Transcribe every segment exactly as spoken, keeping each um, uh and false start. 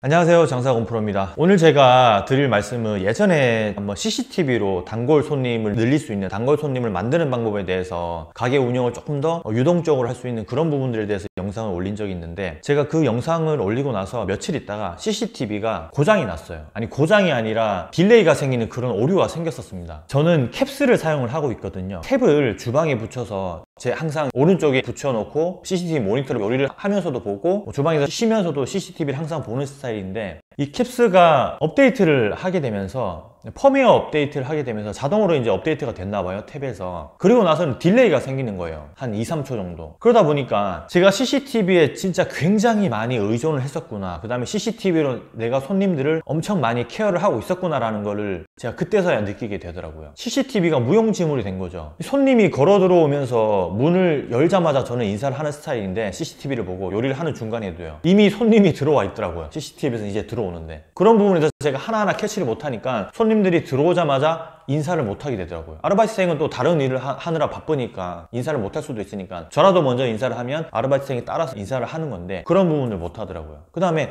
안녕하세요, 장사공프로입니다. 오늘 제가 드릴 말씀은 예전에 한번 씨씨티비로 단골 손님을 늘릴 수 있는, 단골 손님을 만드는 방법에 대해서 가게 운영을 조금 더 유동적으로 할 수 있는 그런 부분들에 대해서 영상을 올린 적이 있는데, 제가 그 영상을 올리고 나서 며칠 있다가 씨씨티비가 고장이 났어요. 아니, 고장이 아니라 딜레이가 생기는 그런 오류가 생겼었습니다. 저는 캡스를 사용을 하고 있거든요. 캡을 주방에 붙여서 제 항상 오른쪽에 붙여놓고 씨씨티비 모니터로 요리를 하면서도 보고, 주방에서 쉬면서도 씨씨티비를 항상 보는 스타일인데, 이 캡스가 업데이트를 하게 되면서, 펌웨어 업데이트를 하게 되면서 자동으로 이제 업데이트가 됐나봐요, 탭에서. 그리고 나서는 딜레이가 생기는 거예요. 한 이, 삼 초 정도. 그러다 보니까 제가 씨씨티비에 진짜 굉장히 많이 의존을 했었구나, 그 다음에 씨씨티비로 내가 손님들을 엄청 많이 케어를 하고 있었구나 라는 거를 제가 그때서야 느끼게 되더라고요. 씨씨티비가 무용지물이 된 거죠. 손님이 걸어 들어오면서 문을 열자마자 저는 인사를 하는 스타일인데, 씨씨티비를 보고 요리를 하는 중간에도요, 이미 손님이 들어와 있더라고요. 씨씨티비에서 이제 들어오는데, 그런 부분에서 제가 하나하나 캐치를 못하니까 손님들이 들어오자마자 인사를 못하게 되더라고요. 아르바이트생은 또 다른 일을 하, 하느라 바쁘니까 인사를 못할 수도 있으니까 저라도 먼저 인사를 하면 아르바이트생이 따라서 인사를 하는 건데, 그런 부분을 못하더라고요. 그 다음에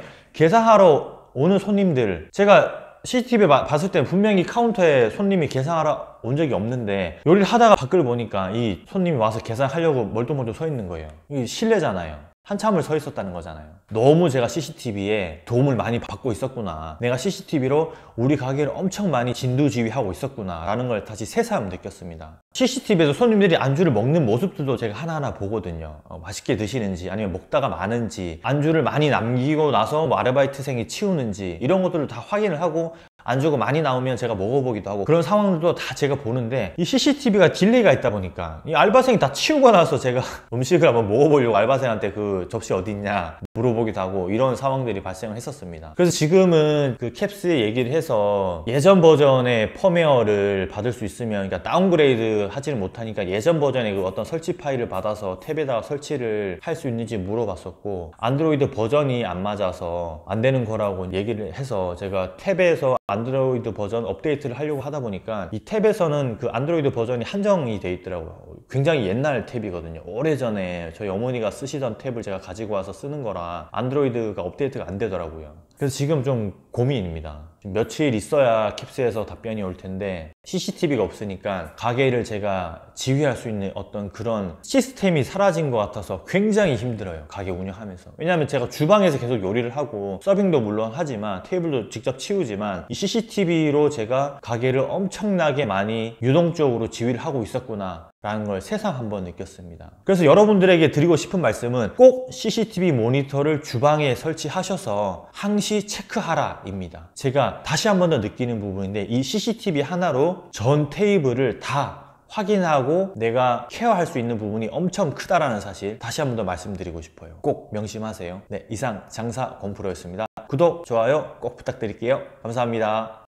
계산하러 오는 손님들, 제가 씨씨티비 봤을 때 분명히 카운터에 손님이 계산하러 온 적이 없는데, 요리를 하다가 밖을 보니까 이 손님이 와서 계산하려고 멀뚱멀뚱 서 있는 거예요. 이게 실례잖아요. 한참을 서 있었다는 거잖아요. 너무 제가 씨씨티비에 도움을 많이 받고 있었구나, 내가 씨씨티비로 우리 가게를 엄청 많이 진두지휘하고 있었구나 라는 걸 다시 새삼 느꼈습니다. 씨씨티비에서 손님들이 안주를 먹는 모습들도 제가 하나하나 보거든요. 어, 맛있게 드시는지, 아니면 먹다가 많은지, 안주를 많이 남기고 나서 뭐 아르바이트생이 치우는지, 이런 것들을 다 확인을 하고, 안주가 많이 나오면 제가 먹어보기도 하고, 그런 상황들도 다 제가 보는데, 이 씨씨티비가 딜레이가 있다 보니까 이 알바생이 다 치우고 나서 제가 음식을 한번 먹어보려고 알바생한테 그 접시 어디 있냐 물어보기도 하고, 이런 상황들이 발생을 했었습니다. 그래서 지금은 그 캡스에 얘기를 해서 예전 버전의 펌웨어를 받을 수 있으면, 그러니까 다운그레이드 하지를 못하니까 예전 버전의 그 어떤 설치 파일을 받아서 탭에다가 설치를 할 수 있는지 물어봤었고, 안드로이드 버전이 안 맞아서 안 되는 거라고 얘기를 해서 제가 탭에서 안드로이드 버전 업데이트를 하려고 하다 보니까, 이 탭에서는 그 안드로이드 버전이 한정이 돼 있더라고요. 굉장히 옛날 탭이거든요. 오래전에 저희 어머니가 쓰시던 탭을 제가 가지고 와서 쓰는 거라 안드로이드가 업데이트가 안 되더라고요. 그래서 지금 좀 고민입니다. 며칠 있어야 캡스에서 답변이 올 텐데, 씨씨티비가 없으니까 가게를 제가 지휘할 수 있는 어떤 그런 시스템이 사라진 것 같아서 굉장히 힘들어요, 가게 운영하면서. 왜냐하면 제가 주방에서 계속 요리를 하고 서빙도 물론 하지만, 테이블도 직접 치우지만, 이 씨씨티비로 제가 가게를 엄청나게 많이 유동적으로 지휘를 하고 있었구나 라는 걸 새삼 한번 느꼈습니다. 그래서 여러분들에게 드리고 싶은 말씀은, 꼭 씨씨티비 모니터를 주방에 설치하셔서 항시 체크하라 입니다. 제가 다시 한 번 더 느끼는 부분인데, 이 씨씨티비 하나로 전 테이블을 다 확인하고 내가 케어할 수 있는 부분이 엄청 크다라는 사실 다시 한 번 더 말씀드리고 싶어요. 꼭 명심하세요. 네, 이상 장사공프로였습니다. 구독, 좋아요 꼭 부탁드릴게요. 감사합니다.